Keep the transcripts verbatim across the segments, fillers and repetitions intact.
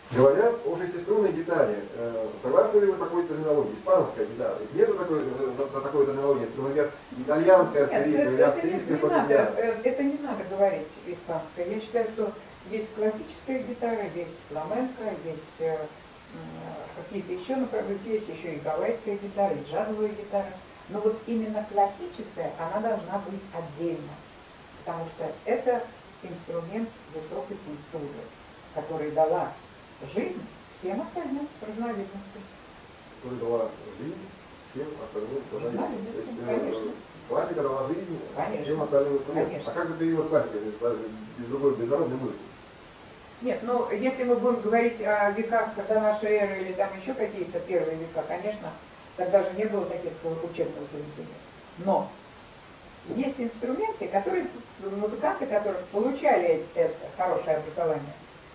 Говорят о шестиструнной гитаре. Согласны ли вы с такой терминологией? Испанская гитара. Нету такой, такой терминологии, например, итальянская скрипка или австрийская фортепиано. Это не надо говорить испанская. Я считаю, что есть классическая гитара, есть фламенко, есть э, какие-то еще направления, есть еще и гавайская гитара, и джазовая гитара. Но вот именно классическая, она должна быть отдельно, потому что это инструмент высокой культуры, который дала жизнь всем остальным разновидностям. Который дала жизнь всем остальным разновидностям. Конечно. Классика дала жизнь Конечно. всем остальным инструментам. А как же перевод классики без другой международной музыки? Нет, ну если мы будем говорить о веках до нашей эры или там еще какие-то первые века, конечно, тогда же не было таких учебных заведений. Но есть инструменты, которые, музыканты, которые получали это хорошее образование.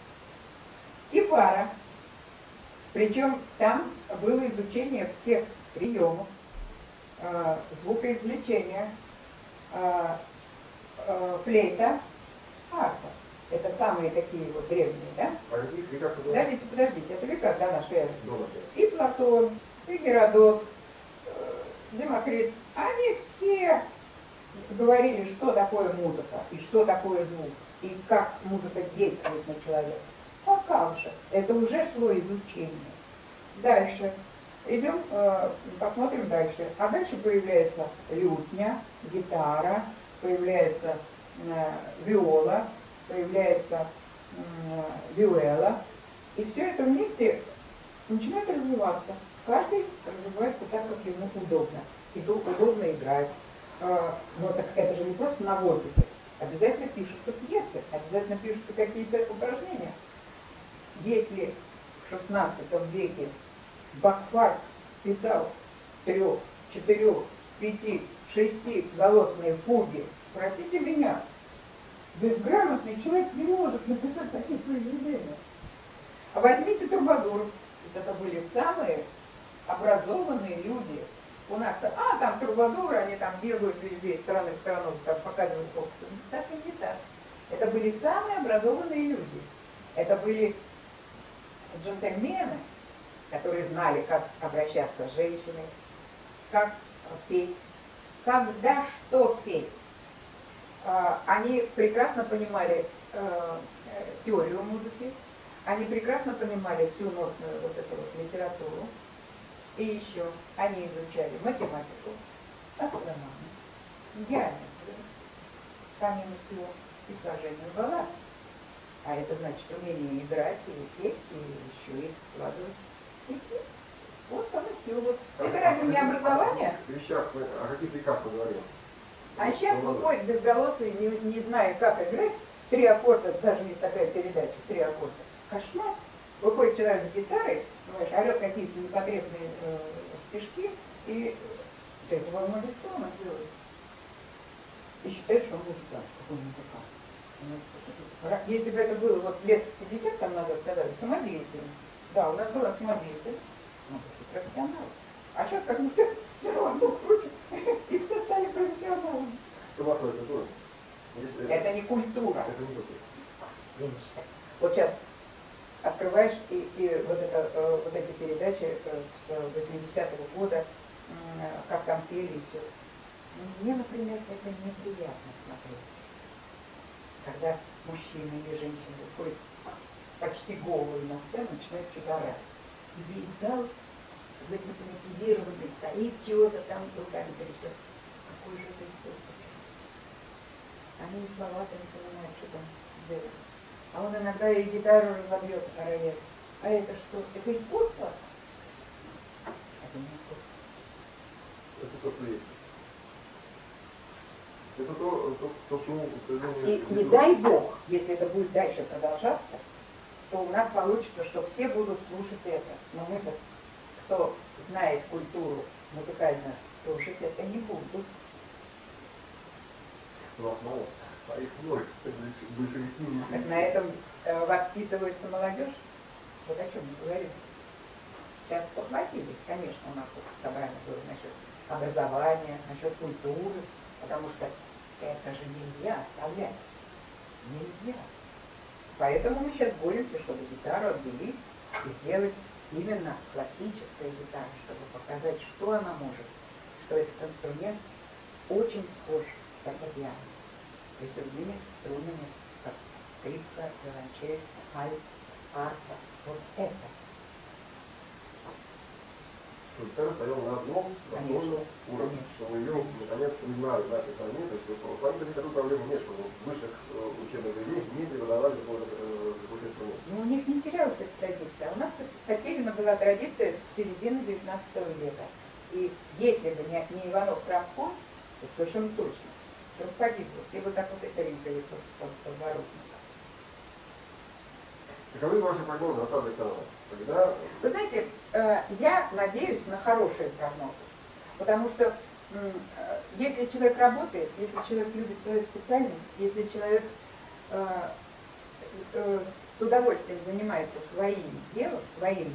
И фара. Причем там было изучение всех приемов, э, звукоизвлечения, э, э, флейта, арфа. Это самые такие вот древние, да? А каких веках? Подождите, подождите, это века до нашей эры. До нашей. И Платон, и Геродот, э, Демокрит, они все говорили, что такое музыка, и что такое звук, и как музыка действует на человека. Пока уже. Это уже шло изучение. Дальше. Идем, э, посмотрим дальше. А дальше появляется лютня, гитара, появляется э, виола, появляется э, виола. И все это вместе начинает развиваться. Каждый развивается так, как ему удобно. И тут удобно играть. Э, но так это же не просто на воздухе. Обязательно пишутся пьесы, обязательно пишутся какие-то упражнения. Если в шестнадцатом веке Бахфарк писал трех, четырех, пяти, шести голосные фуги, простите меня, безграмотный человек не может написать такие произведения. А возьмите трубадуров. Это были самые образованные люди. У нас-то, а там трубадуры, они там бегают везде, из страны в страну, там показывают опыт. Совсем не так. Это были самые образованные люди. Это были джентльмены, которые знали, как обращаться с женщиной, как петь, когда что петь. Они прекрасно понимали теорию музыки, они прекрасно понимали всю нотную вот эту вот литературу, и еще они изучали математику, астрономию, геометрию, помимо всего, и сложение баллад. А это значит умение играть и петь, и еще и складывать стихи. Вот оно все. Вот. Это разве не образование? Вещах, о каких веках мы говорим? А сейчас выходит безголосый, не, не зная, как играть, три аккорда, даже есть такая передача, три аккорда. Кошмар. Выходит человек с гитарой, понимаешь, орет какие-то непотребные э, стишки, и да, это во многих странах делает. И считает, что он музыкант, какой музыкант. Если бы это было вот лет пятьдесят там назад, сказали, самодеятельность. Да, у нас была самодеятельность, ну, профессионал. А сейчас как будто здорово Бог крутит, и все стали профессионалами. Что массовая культура? Это не культура. Это не культура. Я не считаю. Вот сейчас открываешь и, и вот, это, вот эти передачи с восьмидесятого года, как там пели и все. Мне, например, это неприятно смотреть. Когда мужчины или женщины выходят почти голые на сцену, начинают что-то орать. И весь зал загипнотизированный стоит, чего-то там руками трясет. Какой же это искусство? Они и слова-то не понимают, что там делают. А он иногда и гитару разобьет, рояль. А это что? Это искусство? Это не искусство. Это то, что есть. Это то, то, то, что, к сожалению, и не дай Бог, если это будет дальше продолжаться, то у нас получится, что все будут слушать это. Но мы-то, кто знает культуру музыкально, слушать это не будут. У нас мало, а их много, большевики. Так на этом э, воспитывается молодежь. Вот о чем мы говорим. Сейчас похватились, конечно, у нас тут собрание было насчет образования, насчет культуры, потому что это же нельзя оставлять. Нельзя. Поэтому мы сейчас боремся, чтобы гитару отделить и сделать именно классическая гитара, чтобы показать, что она может, что этот инструмент очень схож с фортепиано. И с другими струнами, как скрипка, виолончель, альт, арфа. Вот это. Гитара стояла на одном достойном уровне, что мы ее наконец признали в нашей стране, то есть в плане никакой проблемы нет, что в высших учебных заведениях не преподавали какой-то инструмент. Ну, у них не терялась эта традиция. У нас в Катерина была традиция с середины девятнадцатого века. И если бы не, не Иванов Кравко, то совершенно точно, что он погибло. Все бы так вот это ринкали подворотно. Каковы ваши прогнозы, Наталья Александровна? Когда... Вы знаете, я надеюсь на хорошие прогнозы, потому что если человек работает, если человек любит свою специальность, если человек с удовольствием занимается своим делом, своим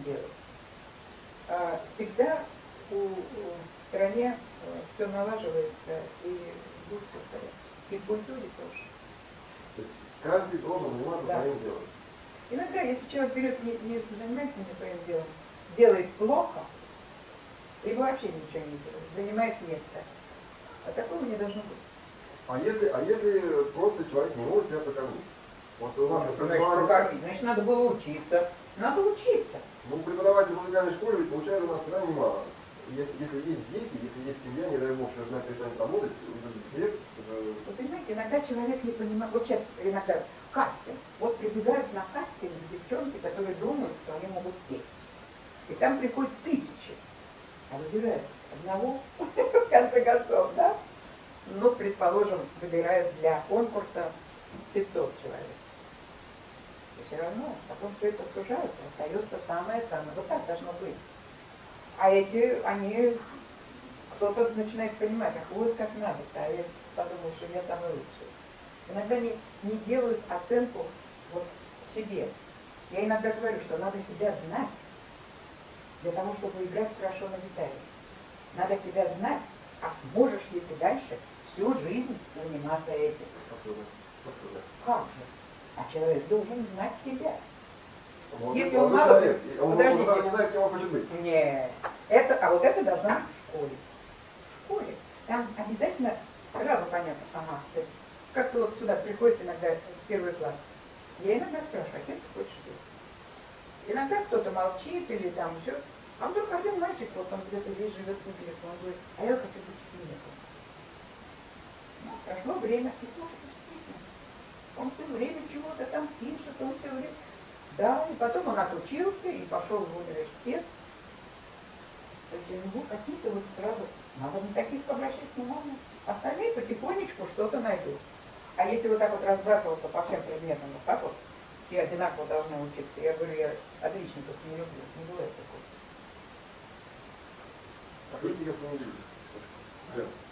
делом, всегда у, в стране все налаживается и будет все в порядке. И в культуре тоже. То есть каждый должен заниматься Да. своим делом. Иногда, если человек берет, не, не занимается не своим делом, делает плохо, либо вообще ничего не делает, занимает место. А такого не должно быть. А если, а если просто человек не может себя прокормить? Вот у нас Ну, значит, прокормить, значит, надо было учиться. Надо учиться. Ну, преподаватель в музыкальной школе ведь получает у нас всегда немало. Если, если есть дети, если есть семья, не дай бог, что знает, перестанет работать, директор, Вы понимаете, иногда человек не понимает, вот сейчас иногда кастинг, вот прибегают на кастинг девчонки, которые думают, что они могут петь. И там приходят тысячи, а выбирают одного, в конце концов, да? Ну, предположим, выбирают для конкурса пятьсот человек. И все равно, потом все это сужается, остается самое-самое. Вот так должно быть. А эти, они, кто-то начинает понимать, ах, вот как надо, а я подумал, что я самый лучший. Иногда не, не делают оценку вот себе. Я иногда говорю, что надо себя знать для того, чтобы играть хорошо на гитаре. Надо себя знать, а сможешь ли ты дальше всю жизнь заниматься этим. Как же? А человек должен знать себя. Вот, Если вот он мало... человек, и он, Подождите. он даже не знает, кем он хочет быть. Нет. Это, а вот это должно быть в школе. В школе. Там обязательно сразу понятно, ага, это, как-то вот сюда приходит иногда в первый класс. Я иногда спрашиваю, а кем ты хочешь быть? Иногда кто-то молчит или там все. А вдруг один мальчик, вот он где-то здесь живет в Неделе, он говорит, а я хочу быть химиком. Ну, прошло время, и смотрит, действительно. Он все время чего-то там пишет, он все время... Да, и потом он отучился и пошел в университет. То есть у него какие-то вот сразу, надо на таких обращать внимание. Остальные потихонечку что-то найдут. А если вот так вот разбрасываться по всем предметам, вот так вот, все одинаково должны учиться. Я говорю, я отличников не люблю, не бывает такого. А вы не любите?